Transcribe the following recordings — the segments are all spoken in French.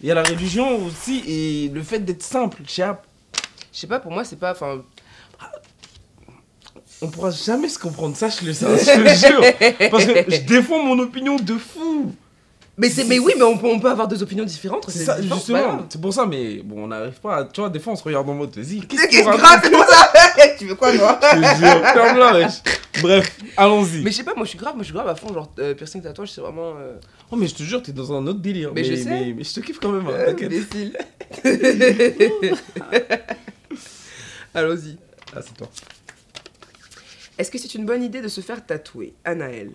Il y a la religion aussi et le fait d'être simple. Je sais pas, pour moi, c'est pas... Enfin, on pourra jamais se comprendre, sache-le, ça, je te jure. Parce que je défends mon opinion de fou. mais oui, mais on peut avoir deux opinions différentes. C'est ça, différent, justement. C'est pour ça, mais bon, on n'arrive pas à... Tu vois, des fois, on se regarde en mode, vas-y, qu'est-ce Qu'est-ce qu'on que raconte? grave, comment ça? Tu veux quoi, moi? Je te jure, ferme-la, wesh. Bref, allons-y. Mais je sais pas, moi je suis grave à fond, genre piercing, tatouage, c'est vraiment... Oh, mais je te jure, t'es dans un autre délire. Mais je sais. Mais je te kiffe quand même, hein, t'inquiète. Imbécile. Allons-y. Ah, c'est toi. Est-ce que c'est une bonne idée de se faire tatouer, Anaël?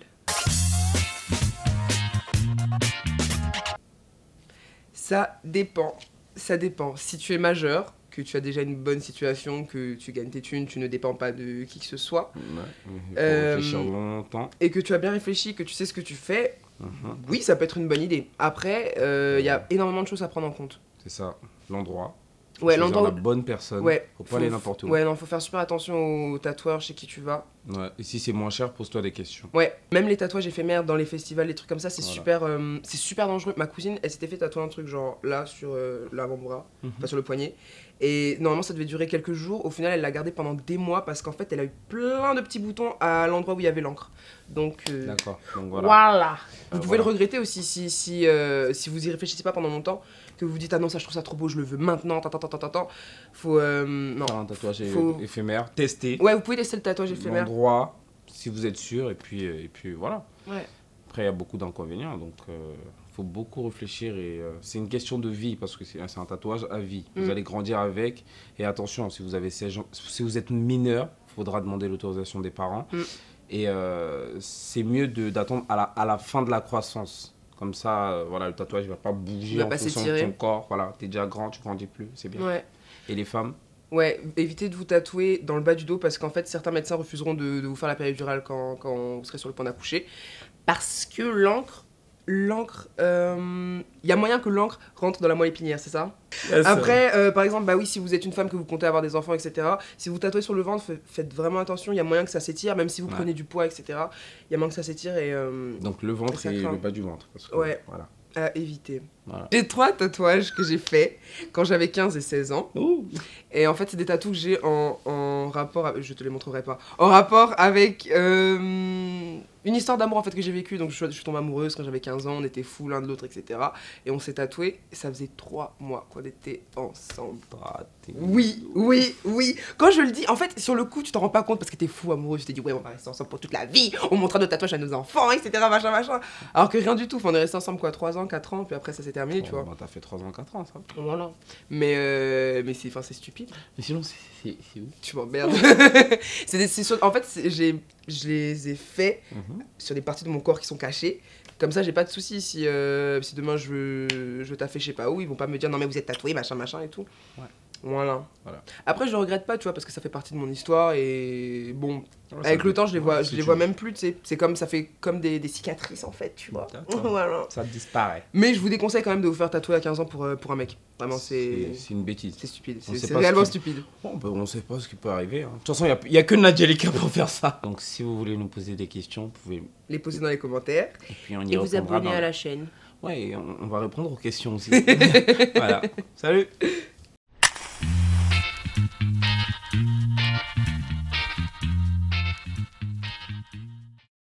Ça dépend. Ça dépend. Si tu es majeur, que tu as déjà une bonne situation, que tu gagnes tes thunes, tu ne dépends pas de qui que ce soit. Ouais, il faut réfléchir longtemps. Et que tu as bien réfléchi, que tu sais ce que tu fais, oui, ça peut être une bonne idée. Après, il y a énormément de choses à prendre en compte. C'est ça, l'endroit. Ouais, Choisir l'endroit. la bonne personne. Ouais, Faut pas aller n'importe où. Ouais, non, faut faire super attention aux tatoueurs chez qui tu vas. Ouais. Et si c'est moins cher, pose-toi des questions. Ouais, même les tatouages éphémères dans les festivals, les trucs comme ça, c'est Voilà. super dangereux. Ma cousine, elle s'était fait tatouer un truc genre là sur l'avant-bras, pas sur le poignet. Et normalement, ça devait durer quelques jours. Au final, elle l'a gardé pendant des mois parce qu'en fait, elle a eu plein de petits boutons à l'endroit où il y avait l'encre. Donc, D'accord. Donc voilà. voilà. Vous pouvez Voilà. le regretter aussi si vous y réfléchissez pas pendant longtemps, que vous vous dites ah non ça je trouve ça trop beau, je le veux maintenant, faut non. Faire un tatouage Faut- éphémère, tester Ouais, vous pouvez tester le tatouage éphémère. l'endroit, si vous êtes sûr, et puis voilà. Ouais. Après, il y a beaucoup d'inconvénients, donc faut beaucoup réfléchir. Et c'est une question de vie, parce que c'est un tatouage à vie. Vous allez grandir avec. Et attention, si vous avez 16 ans, si vous êtes mineur, il faudra demander l'autorisation des parents. Et c'est mieux d'attendre à la fin de la croissance. Comme ça, voilà, le tatouage ne va pas bouger va en pas fonction de s'étirer. ton corps. Voilà, tu es déjà grand, tu grandis plus, c'est bien. Ouais. Et les femmes? Ouais, évitez de vous tatouer dans le bas du dos parce qu'en fait certains médecins refuseront de vous faire la péridurale quand vous serez sur le point d'accoucher. Parce que l'encre, il y a moyen que l'encre rentre dans la moelle épinière, c'est ça? Après, par exemple, bah oui, si vous êtes une femme que vous comptez avoir des enfants, etc., si vous tatouez sur le ventre, faites vraiment attention, il y a moyen que ça s'étire, même si vous prenez du poids, etc., il y a moyen que ça s'étire et... Donc le ventre ça et craint. le bas du ventre. Parce que, Ouais. Voilà. à éviter. Voilà. J'ai 3 tatouages que j'ai fait quand j'avais 15 et 16 ans. Ouh. Et en fait, c'est des tatous que j'ai en rapport... je te les montrerai pas. En rapport avec une histoire d'amour en fait que j'ai vécue. Donc je suis tombée amoureuse quand j'avais 15 ans, on était fous l'un de l'autre, etc. Et on s'est tatoués. Et ça faisait 3 mois qu'on était ensemble. Oui. Quand je le dis, en fait, sur le coup, tu t'en rends pas compte parce que t'es fou amoureux. Tu t'es dit, ouais, on va rester ensemble pour toute la vie. On montrera nos tatouages à nos enfants, etc. Machin. Alors que rien du tout. Enfin, on est resté ensemble quoi, 3 ans, 4 ans. Puis après, ça s'est terminé, tu vois. Bah, t'as fait 3 ans, 4 ans, ça. Voilà. Mais c'est stupide. Mais sinon, c'est où? Tu m'emmerdes. En fait, je les ai faits sur des parties de mon corps qui sont cachées. Comme ça, j'ai pas de soucis si demain je veux taffer je sais pas où, ils vont pas me dire non mais vous êtes tatoué, machin et tout. Ouais. Voilà. Après, je le regrette pas, tu vois, parce que ça fait partie de mon histoire et bon, avec le temps, je les vois même plus, tu sais. C'est comme, ça fait comme des cicatrices en fait, tu vois. Voilà. Ça disparaît. Mais je vous déconseille quand même de vous faire tatouer à 15 ans pour un mec. Vraiment, C'est une bêtise. c'est stupide. On sait C'est pas réellement ce qui- stupide. Bon, bah, on sait pas ce qui peut arriver. Hein. De toute façon, il y a que Nadjelika pour faire ça. Donc, si vous voulez nous poser des questions, vous pouvez. Les poser dans les commentaires. Et puis, on y Et vous répondra abonner dans- à la chaîne. Ouais, et on va répondre aux questions aussi. Voilà. Salut!